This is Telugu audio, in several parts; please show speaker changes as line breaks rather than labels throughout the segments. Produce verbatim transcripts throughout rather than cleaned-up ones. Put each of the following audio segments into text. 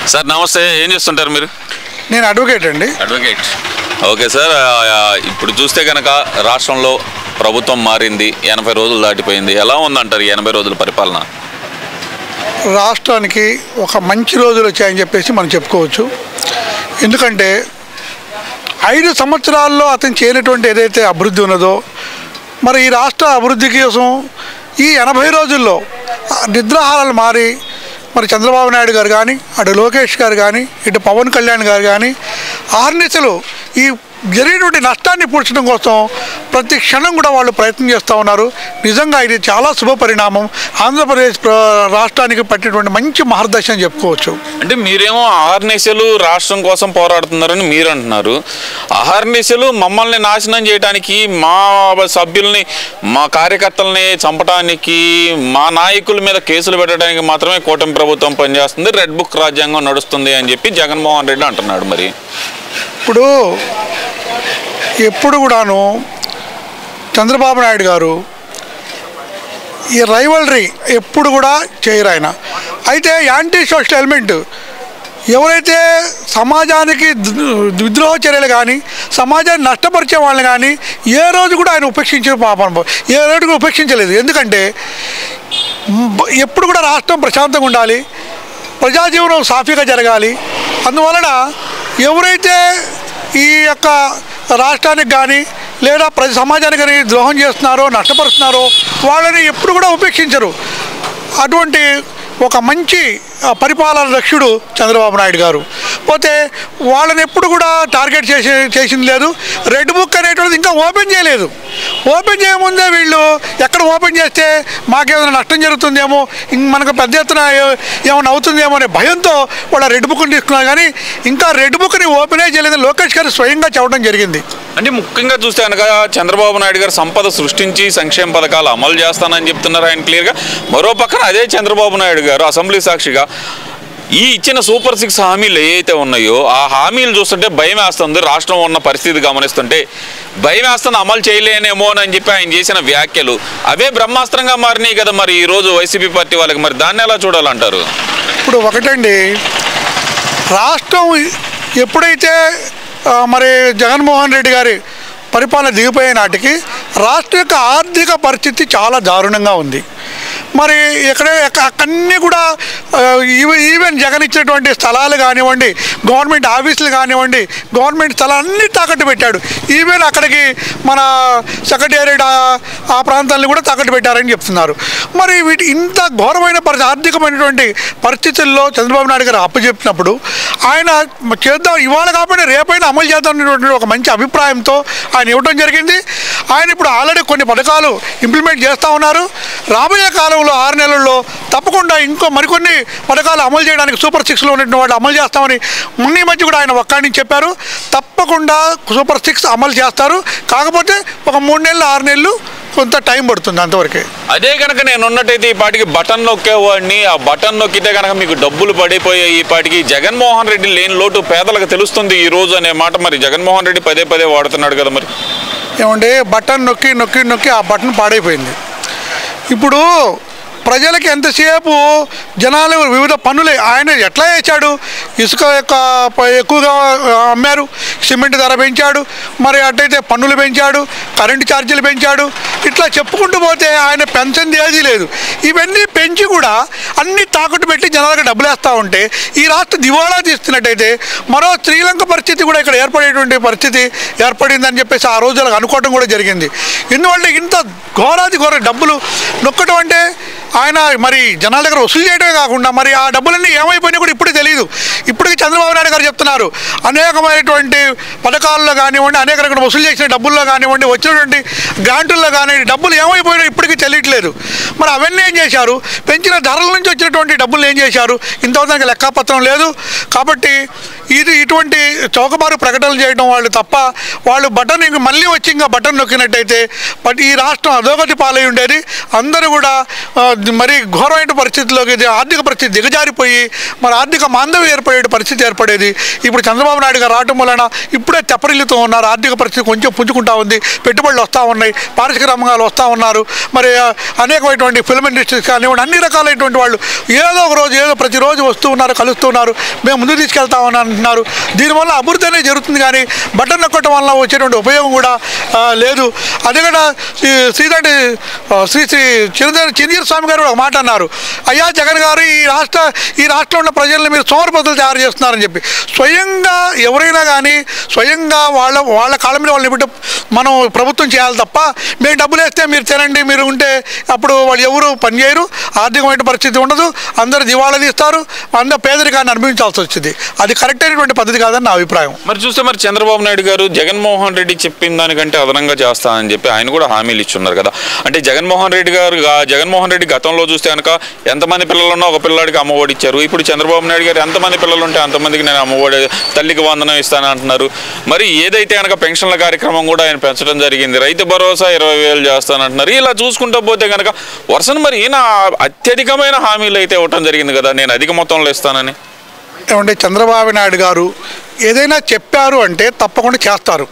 సార్ నమస్తే, ఏం చేస్తుంటారు మీరు?
నేను అడ్వకేట్ అండి.
Advocate, okay sir. ఇప్పుడు చూస్తే కనుక రాష్ట్రంలో ప్రభుత్వం మారింది, ఎనభై రోజులు దాటిపోయింది. ఎలా ఉందంటారు ఈ ఎనభై రోజుల పరిపాలన?
రాష్ట్రానికి ఒక మంచి రోజులు వచ్చాయని చెప్పేసి మనం చెప్పుకోవచ్చు. ఎందుకంటే ఐదు సంవత్సరాల్లో అతను చేయనటువంటి ఏదైతే అభివృద్ధి ఉన్నదో, మరి ఈ రాష్ట్ర అభివృద్ధి కోసం ఈ ఎనభై రోజుల్లో నిద్రాహారాలు మారి మరి చంద్రబాబు నాయుడు గారు కానీ, అటు లోకేష్ గారు కానీ, ఇటు పవన్ కళ్యాణ్ గారు కానీ ఆర్నిసలు ఈ జరిగినటువంటి నష్టాన్ని పూడ్చడం కోసం ప్రతి క్షణం కూడా వాళ్ళు ప్రయత్నం చేస్తూ ఉన్నారు. నిజంగా ఇది చాలా శుభ పరిణామం. ఆంధ్రప్రదేశ్ రాష్ట్రానికి పట్టినటువంటి మంచి మార్గదర్శి అని చెప్పుకోవచ్చు.
అంటే మీరేమో అహర్నిశలు రాష్ట్రం కోసం పోరాడుతున్నారని మీరు అంటున్నారు. అహర్నిశలు మమ్మల్ని నాశనం చేయడానికి, మా సభ్యుల్ని, మా కార్యకర్తల్ని చంపడానికి, మా నాయకుల మీద కేసులు పెట్టడానికి మాత్రమే కూటమి ప్రభుత్వం పనిచేస్తుంది, రెడ్ బుక్ రాజ్యాంగం నడుస్తుంది అని చెప్పి జగన్మోహన్ రెడ్డి అంటున్నాడు. మరి
ఇప్పుడు ఎప్పుడు కూడాను చంద్రబాబు నాయుడు గారు ఈ రైవల్రీ ఎప్పుడు కూడా చేయరు ఆయన. అయితే యాంటీ సోషల్ ఎలిమెంట్ ఎవరైతే సమాజానికి విద్రోహ చర్యలు కానీ, సమాజాన్ని నష్టపరిచే వాళ్ళని కానీ ఏ రోజు కూడా ఆయన ఉపేక్షించిన పాపం ఏ రోజు కూడా ఉపేక్షించలేదు. ఎందుకంటే ఎప్పుడు కూడా రాష్ట్రం ప్రశాంతంగా ఉండాలి, ప్రజాజీవనం సాఫీగా జరగాలి. అందువలన ఎవరైతే ఈ యొక్క రాష్ట్రానికి కానీ లేదా ప్రతి సమాజానికి కానీ ద్రోహం చేస్తున్నారో, నష్టపరుస్తున్నారో వాళ్ళని ఎప్పుడు కూడా ఉపేక్షించరు. అటువంటి ఒక మంచి పరిపాలన దక్షుడు చంద్రబాబు నాయుడు గారు. పోతే వాళ్ళని ఎప్పుడు కూడా టార్గెట్ చేసి చేసింది లేదు. రెడ్ బుక్ అనేటువంటిది ఇంకా ఓపెన్ చేయలేదు. ఓపెన్ చేయముందే వీళ్ళు ఎక్కడ ఓపెన్ చేస్తే మాకేమైనా నష్టం జరుగుతుందేమో, ఇంక మనకు పెద్ద ఎత్తున ఏమైనా అవుతుందేమో అనే భయంతో వాళ్ళ రెడ్ బుక్ని తీసుకున్నారు. కానీ ఇంకా రెడ్ బుక్ని ఓపెనే చేయలేదు. లోకేష్ గారు స్వయంగా చెప్పడం జరిగింది.
అంటే ముఖ్యంగా చూస్తే కనుక చంద్రబాబు నాయుడు గారు సంపద సృష్టించి సంక్షేమ పథకాలు అమలు చేస్తానని చెప్తున్నారు ఆయన క్లియర్గా. మరో పక్కన అదే చంద్రబాబు నాయుడు గారు అసెంబ్లీ సాక్షిగా ఈ ఇచ్చిన సూపర్ సిక్స్ హామీలు ఏవైతే ఉన్నాయో ఆ హామీలు చూస్తుంటే భయం వేస్తుంది. రాష్ట్రం ఉన్న పరిస్థితి గమనిస్తుంటే భయం వేస్తుంది, అమలు చేయలేనేమో అని చెప్పి ఆయన చేసిన వ్యాఖ్యలు అవే బ్రహ్మాస్త్రంగా మారినాయి కదా మరి ఈరోజు వైసీపీ పార్టీ వాళ్ళకి. మరి దాన్ని ఎలా చూడాలంటారు?
ఇప్పుడు ఒకటండి, రాష్ట్రం ఎప్పుడైతే మరి జగన్మోహన్ రెడ్డి గారి పరిపాలన దిగిపోయే నాటికి రాష్ట్ర యొక్క ఆర్థిక పరిస్థితి చాలా దారుణంగా ఉంది. మరి ఇక్కడ అక్కడన్నీ కూడా ఈవెన్ జగన్ ఇచ్చినటువంటి స్థలాలు కానివ్వండి, గవర్నమెంట్ ఆఫీసులు కానివ్వండి, గవర్నమెంట్ స్థలాలన్నీ తాకట్టు పెట్టాడు. ఈవెన్ అక్కడికి మన సెక్రటేరియట్ ఆ ప్రాంతాలను కూడా తాకట్టు పెట్టారని చెప్తున్నారు. మరి వీటి ఇంత ఘోరమైన పరిస్థితి, ఆర్థికమైనటువంటి పరిస్థితుల్లో చంద్రబాబు నాయుడు గారు అప్పచెప్పినప్పుడు ఆయన చేద్దాం, ఇవాళ కాకపోతే రేపైనా అమలు చేద్దాం అనేటువంటి ఒక మంచి అభిప్రాయంతో ఆయన ఇవ్వడం జరిగింది. ఆయన ఇప్పుడు ఆల్రెడీ కొన్ని పథకాలు ఇంప్లిమెంట్ చేస్తూ ఉన్నారు. రాబోయే కాలంలో ఆరు నెలల్లో తప్పకుండా ఇంకో మరికొన్ని పథకాలు అమలు చేయడానికి సూపర్ సిక్స్లో ఉన్నటువంటి వాళ్ళు అమలు చేస్తామని మొన్న మధ్య కూడా ఆయన ఒక్కడి నుంచి చెప్పారు. తప్పకుండా సూపర్ సిక్స్ అమలు చేస్తారు. కాకపోతే ఒక మూడు నెలలు ఆరు నెలలు కొంత టైం పడుతుంది అంతవరకే.
అదే కనుక నేను ఉన్నట్టయితే ఈ పాటికి బటన్ నొక్కేవాడిని, ఆ బటన్ నొక్కితే కనుక మీకు డబ్బులు పడిపోయే ఈ పాటికి జగన్మోహన్ రెడ్డి లేని లోటు పేదలకు తెలుస్తుంది ఈ రోజు అనే మాట మరి జగన్మోహన్ రెడ్డి పదే పదే వాడుతున్నాడు కదా. మరి
ఏమంటే బటన్ నొక్కి నొక్కి నొక్కి ఆ బటన్ పాడైపోయింది. ఇప్పుడు ప్రజలకి ఎంతసేపు జనాలు వివిధ పన్నులే ఆయన ఎట్లా వేసాడు, ఇసుక యొక్క ఎక్కువగా అమ్మారు, సిమెంట్ ధర పెంచాడు, మరి అట్టయితే పన్నులు పెంచాడు, కరెంటు ఛార్జీలు పెంచాడు, ఇట్లా చెప్పుకుంటూ పోతే ఆయన పెన్షన్ ఏదీ లేదు. ఇవన్నీ పెంచి కూడా అన్ని తాకట్టు పెట్టి జనాలకు డబ్బులు వేస్తూ ఉంటే ఈ రాష్ట్ర దివాళా తీస్తున్నట్టయితే మరో శ్రీలంక పరిస్థితి కూడా ఇక్కడ ఏర్పడేటువంటి పరిస్థితి ఏర్పడిందని చెప్పేసి ఆ రోజులకు అనుకోవడం కూడా జరిగింది. ఎందువల్ల ఇంత ఘోరాది ఘోర డబ్బులు నొక్కడం అంటే ఆయన మరి జనాల దగ్గర వసూలు చేయడమే కాకుండా మరి ఆ డబ్బులన్నీ ఏమైపోయినా కూడా ఇప్పుడు తెలియదు. ఇప్పటికీ చంద్రబాబు నాయుడు గారు చెప్తున్నారు అనేకమైనటువంటి పథకాల్లో కానివ్వండి, అనేక రకాల వసూలు చేసిన డబ్బుల్లో కానివ్వండి, వచ్చినటువంటి గ్రాంటుల్లో కానివ్వండి డబ్బులు ఏమైపోయినా ఇప్పటికీ తెలియట్లేదు. మరి అవన్నీ ఏం చేశారు, పెంచిన ధరల నుంచి వచ్చినటువంటి డబ్బులు ఏం చేశారు, ఇంతవరకు లెక్కపత్రం లేదు. కాబట్టి ఇది ఇటువంటి చౌకబారు ప్రకటనలు చేయడం వాళ్ళు తప్ప వాళ్ళు బటన్ ఇంక మళ్ళీ వచ్చి ఇంకా బటన్ నొక్కినట్టయితే బట్ ఈ రాష్ట్రం అధోగతి పాలై ఉండేది. అందరూ కూడా మరి ఘోరమైన పరిస్థితుల్లోకి ఆర్థిక పరిస్థితి దిగజారిపోయి మరి ఆర్థిక మాందవ్యం ఏర్పడే పరిస్థితి ఏర్పడేది. ఇప్పుడు చంద్రబాబు నాయుడు గారు రావటం వలన ఇప్పుడే తెప్పరిల్లుతూ ఉన్నారు. ఆర్థిక పరిస్థితి కొంచెం పుంజుకుంటా ఉంది, పెట్టుబడులు వస్తూ ఉన్నాయి, పారిశ్రామిక రంగాలు వస్తూ ఉన్నారు, మరి అనేకమైనటువంటి ఫిల్మ్ ఇండస్ట్రీస్ కానివ్వండి అన్ని రకాలైనటువంటి వాళ్ళు ఏదో ఒక రోజు ఏదో ప్రతిరోజు వస్తూ ఉన్నారు, కలుస్తున్నారు, మేము ముందుకు తీసుకెళ్తామని అంటున్నారు. దీనివల్ల అభివృద్ధి అనేది జరుగుతుంది కానీ బటన్ నొక్కడం వల్ల వచ్చేటువంటి ఉపయోగం కూడా లేదు. అదే కూడా శ్రీదండి శ్రీ శ్రీ చిరంజీవి చిరంజీవి స్వామి గారు ఒక మాట అన్నారు, అయ్యా జగన్ గారు ఈ రాష్ట్ర ఈ రాష్ట్రంలో ఉన్న ప్రజల్ని మీరు సోమరిపోతులు తయారు చేస్తున్నారని చెప్పి. స్వయంగా ఎవరైనా కానీ స్వయంగా వాళ్ళ వాళ్ళ కాళ్ళ మీద వాళ్ళని పెట్టి మనం ప్రభుత్వం చేయాలి తప్ప మేము డబ్బులు వేస్తే మీరు తినండి మీరు ఉంటే అప్పుడు వాళ్ళు ఎవరు పనిచేయరు, ఆర్థికమైన పరిస్థితి ఉండదు, అందరూ దివాళా తీస్తారు, అందరూ పేదరికాన్ని అనుభవించాల్సి వచ్చింది. అది కరెక్ట్ అయినటువంటి పద్ధతి కాదని నా అభిప్రాయం.
మరి చూస్తే మరి చంద్రబాబు నాయుడు గారు జగన్మోహన్ రెడ్డి చెప్పిన దానికంటే అదనంగా చేస్తానని చెప్పి ఆయన కూడా హామీలు ఇచ్చున్నారు కదా. అంటే జగన్మోహన్ రెడ్డి గారు జగన్మోహన్ రెడ్డి గతంలో చూస్తే కనుక ఎంతమంది పిల్లలు ఉన్నా ఒక పిల్లాడికి అమ్మఒడి ఇచ్చారు. ఇప్పుడు చంద్రబాబు నాయుడు గారు ఎంతమంది పిల్లలు ఉంటే అంతమందికి నేను అమ్మఒడి తల్లికి వందనం ఇస్తాను అంటున్నారు. మరి ఏదైతే కనుక పెన్షన్ల కార్యక్రమం కూడా ఆయన పెంచడం జరిగింది, రైతు భరోసా ఇరవై వేలు చేస్తానంటున్నారు. ఇలా చూసుకుంటూ పోతే కనుక వరుసను మరి ఈయన అత్యధికమైన హామీలు అయితే ఇవ్వటం జరిగింది కదా, నేను అధిక మొత్తంలో ఇస్తానని.
ఏమంటే చంద్రబాబు నాయుడు గారు ఏదైనా చెప్పారు అంటే తప్పకుండా చేస్తారు.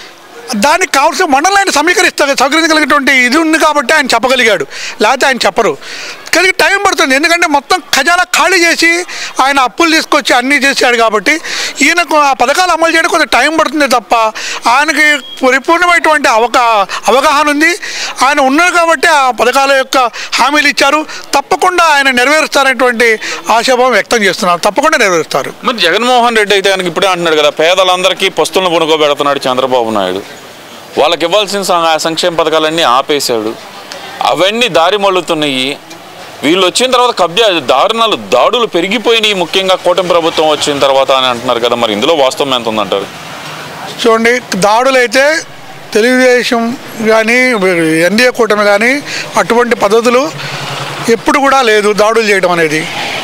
దానికి కావాల్సిన మండలం ఆయన సమీకరిస్తారు, సమీకరించగలిగినటువంటి ఇది ఉంది కాబట్టి ఆయన చెప్పగలిగాడు, లేకపోతే ఆయన చెప్పరు. కానీ టైం పడుతుంది, ఎందుకంటే మొత్తం ఖజానా ఖాళీ చేసి ఆయన అప్పులు తీసుకొచ్చి అన్నీ చేశాడు కాబట్టి ఈయనకు ఆ పథకాలు అమలు చేయడం కొంచెం టైం పడుతుంది తప్ప ఆయనకి పరిపూర్ణమైనటువంటి అవగా అవగాహన ఉంది. ఆయన ఉన్నారు కాబట్టి ఆ పథకాల యొక్క హామీలు ఇచ్చారు, తప్పకుండా ఆయన నెరవేరుస్తారనేటువంటి ఆశాభావం వ్యక్తం చేస్తున్నారు, తప్పకుండా నెరవేరుస్తారు.
మరి జగన్మోహన్ రెడ్డి అయితే ఆయనకి ఇప్పుడే అంటున్నాడు కదా, పేదలందరికీ పస్తులను పునుకోబెడుతున్నాడు చంద్రబాబు నాయుడు, వాళ్ళకి ఇవ్వాల్సిన సంక్షేమ పథకాలన్నీ ఆపేశాడు, అవన్నీ దారి మళ్ళుతున్నాయి, వీళ్ళు వచ్చిన తర్వాత కబ్జా దారుణాలు దాడులు పెరిగిపోయినాయి ముఖ్యంగా కూటమి ప్రభుత్వం వచ్చిన తర్వాత అని అంటున్నారు కదా. మరి ఇందులో వాస్తవం ఎంత ఉందంటారు?
చూడండి, దాడులు అయితే తెలుగుదేశం కానీ ఎన్డీఏ కూటమి కానీ అటువంటి పద్ధతులు ఎప్పుడు కూడా లేదు. దాడులు చేయడం అనేది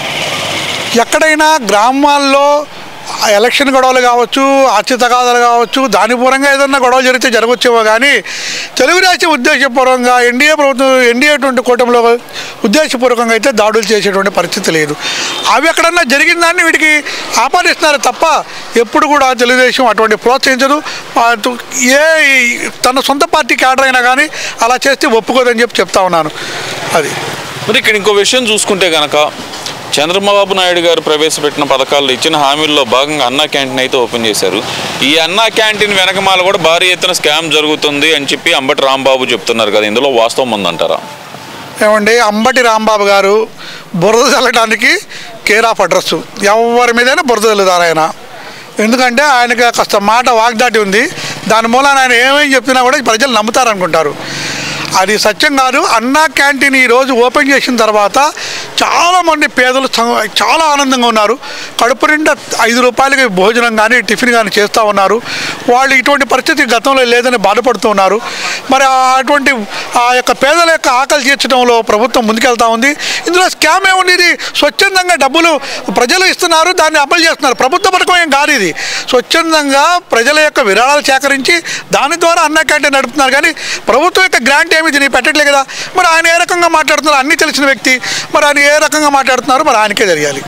ఎక్కడైనా గ్రామాల్లో ఎలక్షన్ గొడవలు కావచ్చు, ఆస్తి తగాదాలు కావచ్చు, దాని పూర్వంగా ఏదన్నా గొడవలు జరిగితే జరగవచ్చేమో కానీ తెలుగుదేశం ఉద్దేశపూర్వకంగా ఎన్డీఏ ప్రభుత్వం ఎన్డీఏ అటువంటి కూటమిలో ఉద్దేశపూర్వకంగా అయితే దాడులు చేసేటువంటి పరిస్థితి లేదు. అవి ఎక్కడన్నా జరిగిన దాన్ని వీటికి ఆపాదిస్తున్నారు తప్ప ఎప్పుడు కూడా తెలుగుదేశం అటువంటి ప్రోత్సహించదు. ఏ తన సొంత పార్టీ క్యాడర్ అయినా కానీ అలా చేస్తే ఒప్పుకోదని చెప్పి చెప్తా ఉన్నాను. అది
మరి ఇక్కడ ఇంకో విషయం చూసుకుంటే కనుక చంద్రబాబు నాయుడు గారు ప్రవేశపెట్టిన పథకాల్లో ఇచ్చిన హామీల్లో భాగంగా అన్నా క్యాంటీన్ అయితే ఓపెన్ చేశారు. ఈ అన్నా క్యాంటీన్ వెనకమాల కూడా భారీ ఎత్తున స్కామ్ జరుగుతుంది అని చెప్పి అంబటి రాంబాబు చెప్తున్నారు కదా, ఇందులో వాస్తవం ఉందంటారా?
ఏమండి, అంబటి రాంబాబు గారు బురద చల్లడానికి కేర్ ఆఫ్ అడ్రస్, ఎవరి మీదైనా బురద చల్లుతారు ఆయన. ఎందుకంటే ఆయనకి కాస్త మాట వాగ్దాటి ఉంది, దాని మూలాన ఆయన ఏమేమి చెప్పినా కూడా ప్రజలు నమ్ముతారనుకుంటారు. అది సత్యం కాదు. అన్నా క్యాంటీన్ ఈరోజు ఓపెన్ చేసిన తర్వాత చాలామంది పేదలు చాలా ఆనందంగా ఉన్నారు. కడుపు నిండా ఐదు రూపాయలకి భోజనం కానీ టిఫిన్ కానీ చేస్తూ ఉన్నారు. వాళ్ళు ఇటువంటి పరిస్థితి గతంలో లేదని బాధపడుతూ ఉన్నారు. మరి అటువంటి ఆ యొక్క పేదల యొక్క ఆకలి తీర్చడంలో ప్రభుత్వం ముందుకెళ్తూ ఉంది. ఇందులో స్కామ్ ఏముంది? ఇది స్వచ్ఛందంగా డబ్బులు ప్రజలు ఇస్తున్నారు, దాన్ని అమలు చేస్తున్నారు. ప్రభుత్వ పథకం ఏం కాదు ఇది. స్వచ్ఛందంగా ప్రజల యొక్క విరాళాలు సేకరించి దాని ద్వారా అన్నా క్యాంటీన్ నడుపుతున్నారు. కానీ ప్రభుత్వం యొక్క గ్రాంట్ ఏమి దీన్ని పెట్టట్లే కదా. మరి ఆయన ఏ రకంగా మాట్లాడుతున్నారు? అన్నీ తెలిసిన వ్యక్తి, మరి ఆయన ఏ రకంగా మాట్లాడుతున్నారు మరి ఆయనకే తెలియాలి.